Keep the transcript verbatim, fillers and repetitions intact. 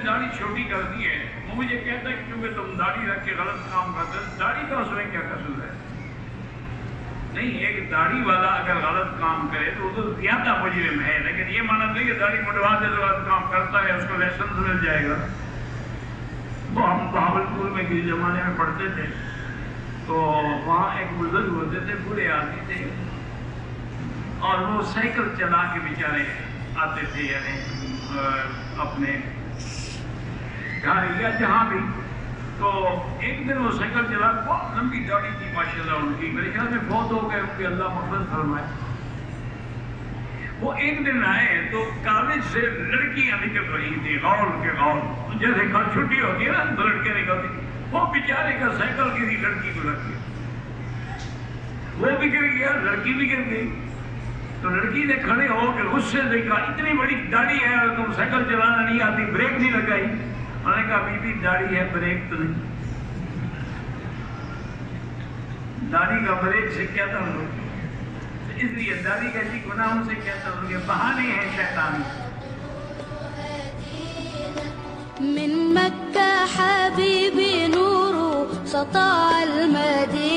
داڑھی چھوٹی کر دی ہے، وہ مجھے کہتا ہے کہ کیونکہ تم داڑھی رکھ کے غلط کام کرتے ہو، داڑھی کا اس میں کیا قصور ہے؟ نہیں، ایک داڑھی والا اگر غلط کام کرے تو وہ تو زیادہ مجرم ہے، لیکن یہ مانا نہیں کہ داڑھی مڈوا سے غلط کام کرتا ہے اس کو لائسنس مل جائے گا۔ وہ ہم بہاولپور میں کسی زمانے میں پڑھتے تھے تو وہاں ایک بزرگ ہوتے تھے، بوڑھے آدمی تھے، اور وہ سائیکل چلا کے بیچارے آتے تھے، یعنی اپنے گھر یا جہاں بھی، تو ایک دن وہ سائیکل چلا، بہت لمبی داڑھی تھی ماشاءاللہ ان کی، میرے خیال میں بہت ہو گئے ان کے، اللہ مغفرت فرمائے۔ وہ ایک دن آئے تو کالج سے لڑکیاں نکل رہی تھی، غول کے غول، جیسے کل چھٹی ہوتی ہے نا تو لڑکیاں نکلتی، وہ بیچارے کا سائیکل کسی لڑکی کو لگ گیا، وہ بھی گر گیا، لڑکی بھی گر گئی۔ تو لڑکی نے کھڑے ہو کے غصے سے کہا اتنی بڑی داڑھی ہے اور تم سائیکل چلانا نہیں آتی، بریک نہیں لگائی؟ انہوں نے کہا بی بی داڑھی ہے، بریک تو نہیں۔ داڑھی کا بریک سے کیا تعلق؟ اس لیے داڑھی کا ایسی گناہوں سے کیا تعلق ہے؟ بہانے ہیں شیطان۔ من مكة حبيبي نور سطع المدينة